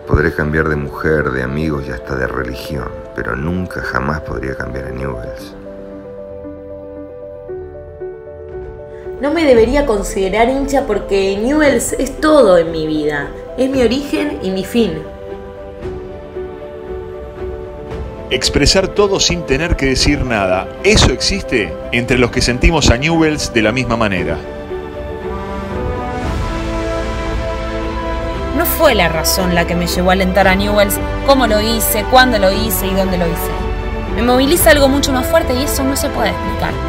Podré cambiar de mujer, de amigos y hasta de religión, pero nunca jamás podría cambiar a Newell's. No me debería considerar hincha porque Newell's es todo en mi vida. Es mi origen y mi fin. Expresar todo sin tener que decir nada. Eso existe entre los que sentimos a Newell's de la misma manera. No fue la razón la que me llevó a alentar a Newell's, cómo lo hice, cuándo lo hice y dónde lo hice. Me moviliza algo mucho más fuerte y eso no se puede explicar.